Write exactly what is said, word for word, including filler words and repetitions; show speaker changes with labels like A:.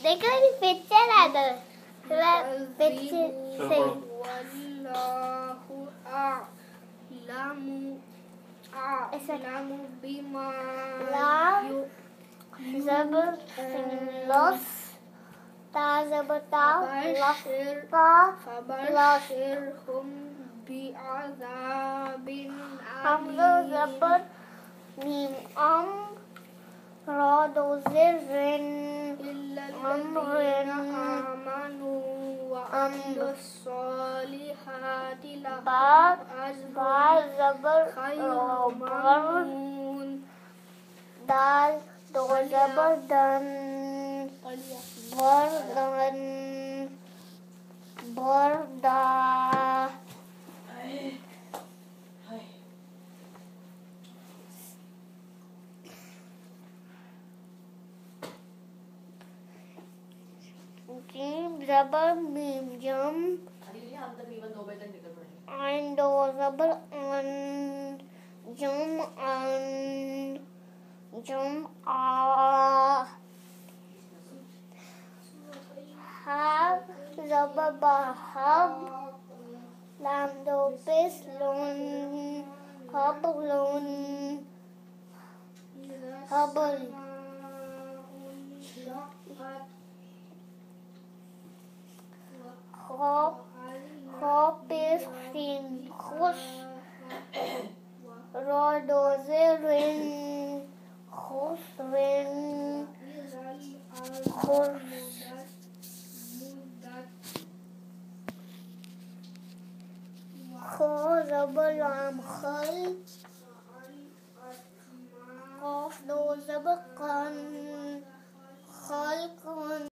A: देखो ये पिक्चर आ गया थोड़ा पिक्चर से
B: वल्लाहु अअलमु अअलमु बिमा
A: ज़बर लॉस ता ज़बर ता लॉस ता
B: फबशिरहुम बिअज़ाबिन
A: हमज़ा ज़बर मीम अम रा दो ज़िर
B: इल्लल्लज़ीना आमनू व अमिलुस्सॉलिहाति
A: बाद
B: लहुम
A: बाद ज़बर
B: खैरुम
A: बर
B: ममनून
A: दाल दो ज़बर दन बरदन बरदा जीम ज़बर मीम जम आइन दो ज़बर अन जम अन जम आ हब ज़बर बहब लाम दो पेश लून हबलून हबल خاب خاب پیش سین خوش را دو زرین خوش رین خوش خو زبر لام خل قاف دو زبر قن خلقن